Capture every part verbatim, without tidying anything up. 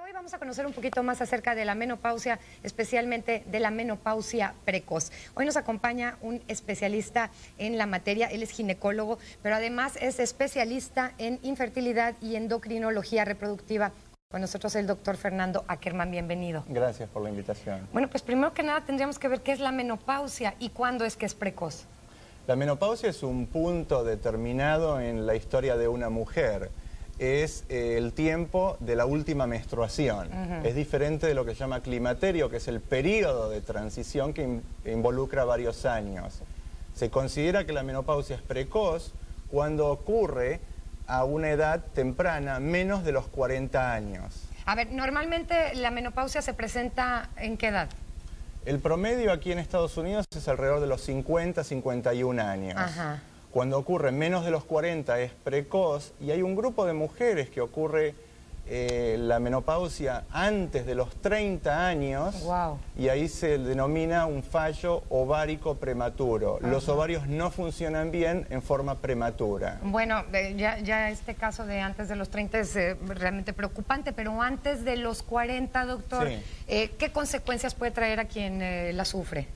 Hoy vamos a conocer un poquito más acerca de la menopausia, especialmente de la menopausia precoz. Hoy nos acompaña un especialista en la materia, él es ginecólogo, pero además es especialista en infertilidad y endocrinología reproductiva. Con nosotros el doctor Fernando Ackerman, bienvenido. Gracias por la invitación. Bueno, pues primero que nada tendríamos que ver qué es la menopausia y cuándo es que es precoz. La menopausia es un punto determinado en la historia de una mujer. Es eh, el tiempo de la última menstruación. Uh-huh. Es diferente de lo que se llama climaterio, que es el periodo de transición que in- involucra varios años. Se considera que la menopausia es precoz cuando ocurre a una edad temprana, menos de los cuarenta años. A ver, normalmente la menopausia se presenta ¿en qué edad? El promedio aquí en Estados Unidos es alrededor de los cincuenta, cincuenta y un años. Ajá. Cuando ocurre menos de los cuarenta es precoz y hay un grupo de mujeres que ocurre eh, la menopausia antes de los treinta años. Wow. Y ahí se denomina un fallo ovárico prematuro. Ajá. Los ovarios no funcionan bien en forma prematura. Bueno, eh, ya, ya este caso de antes de los treinta es eh, realmente preocupante, pero antes de los cuarenta, doctor, sí. eh, ¿qué consecuencias puede traer a quien eh, la sufre?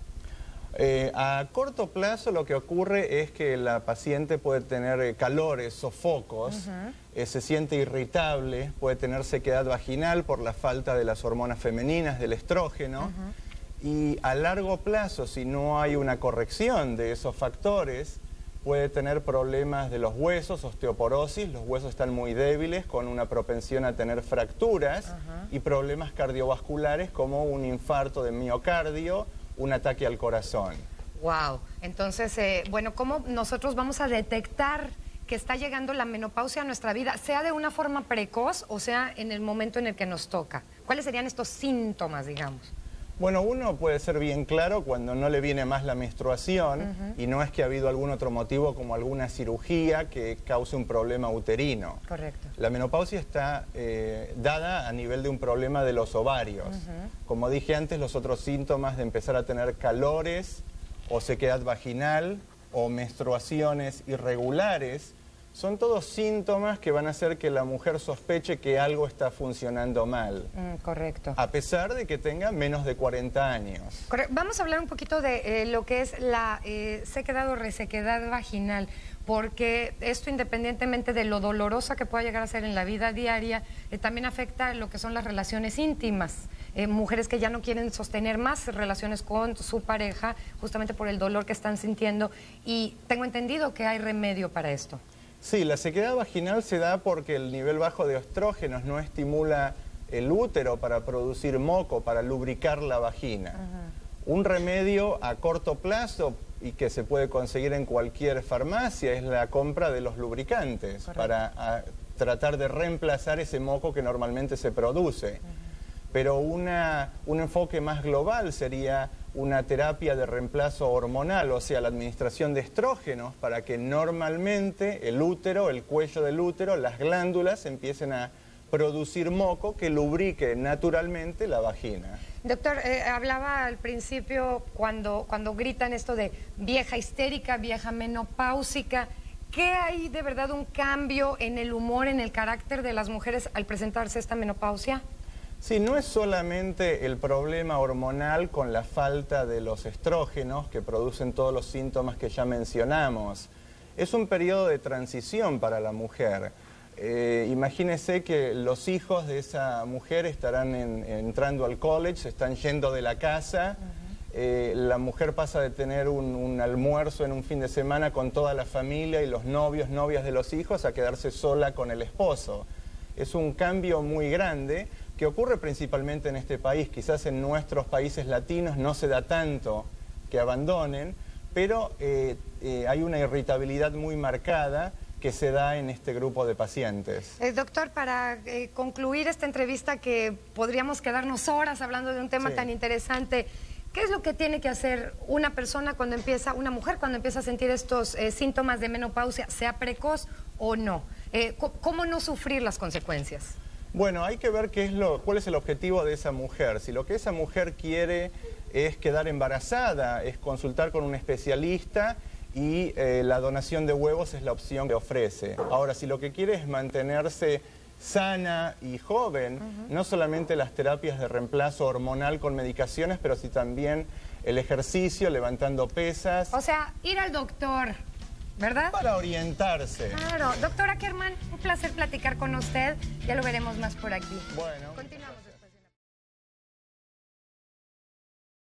Eh, a corto plazo lo que ocurre es que la paciente puede tener eh, calores, sofocos, uh-huh. eh, se siente irritable, puede tener sequedad vaginal por la falta de las hormonas femeninas, del estrógeno, uh-huh. y a largo plazo, si no hay una corrección de esos factores, puede tener problemas de los huesos, osteoporosis, los huesos están muy débiles, con una propensión a tener fracturas, uh-huh. y problemas cardiovasculares como un infarto de miocardio, un ataque al corazón. Wow. Entonces, eh, bueno, ¿cómo nosotros vamos a detectar que está llegando la menopausia a nuestra vida, sea de una forma precoz o sea en el momento en el que nos toca? ¿Cuáles serían estos síntomas, digamos? Bueno, uno puede ser bien claro cuando no le viene más la menstruación, uh-huh. y no es que ha habido algún otro motivo como alguna cirugía que cause un problema uterino. Correcto. La menopausia está eh, dada a nivel de un problema de los ovarios. Uh-huh. Como dije antes, los otros síntomas de empezar a tener calores o sequedad vaginal o menstruaciones irregulares son todos síntomas que van a hacer que la mujer sospeche que algo está funcionando mal. Mm, correcto. A pesar de que tenga menos de cuarenta años. Correcto. Vamos a hablar un poquito de eh, lo que es la eh, sequedad o resequedad vaginal, porque esto, independientemente de lo dolorosa que pueda llegar a ser en la vida diaria, eh, también afecta lo que son las relaciones íntimas. Eh, mujeres que ya no quieren sostener más relaciones con su pareja, justamente por el dolor que están sintiendo, y tengo entendido que hay remedio para esto. Sí, la sequedad vaginal se da porque el nivel bajo de estrógenos no estimula el útero para producir moco, para lubricar la vagina. Uh-huh. Un remedio a corto plazo y que se puede conseguir en cualquier farmacia es la compra de los lubricantes. Correcto. Para a, tratar de reemplazar ese moco que normalmente se produce. Uh-huh. Pero una, un enfoque más global sería una terapia de reemplazo hormonal, o sea, la administración de estrógenos para que normalmente el útero, el cuello del útero, las glándulas empiecen a producir moco que lubrique naturalmente la vagina. Doctor, eh, hablaba al principio cuando, cuando gritan esto de vieja histérica, vieja menopáusica. ¿Qué hay de verdad un cambio en el humor, en el carácter de las mujeres al presentarse esta menopausia? Sí, no es solamente el problema hormonal con la falta de los estrógenos que producen todos los síntomas que ya mencionamos. Es un periodo de transición para la mujer. Eh, imagínese que los hijos de esa mujer estarán en, entrando al college, se están yendo de la casa. Uh-huh. eh, la mujer pasa de tener un, un almuerzo en un fin de semana con toda la familia y los novios, novias de los hijos a quedarse sola con el esposo. Es un cambio muy grande que ocurre principalmente en este país. Quizás en nuestros países latinos no se da tanto que abandonen, pero eh, eh, hay una irritabilidad muy marcada que se da en este grupo de pacientes. Eh, doctor, para eh, concluir esta entrevista, que podríamos quedarnos horas hablando de un tema sí. tan interesante, ¿qué es lo que tiene que hacer una persona cuando empieza, una mujer cuando empieza a sentir estos eh, síntomas de menopausia, sea precoz o no? Eh, ¿Cómo no sufrir las consecuencias? Bueno, hay que ver qué es lo, cuál es el objetivo de esa mujer. Si lo que esa mujer quiere es quedar embarazada, es consultar con un especialista y eh, la donación de huevos es la opción que ofrece. Ahora, si lo que quiere es mantenerse sana y joven, uh-huh. no solamente las terapias de reemplazo hormonal con medicaciones, pero sí también el ejercicio, levantando pesas. O sea, ir al doctor, ¿verdad? Para orientarse. Claro. Doctora Kerman, un placer platicar con usted. Ya lo veremos más por aquí. Bueno. Continuamos.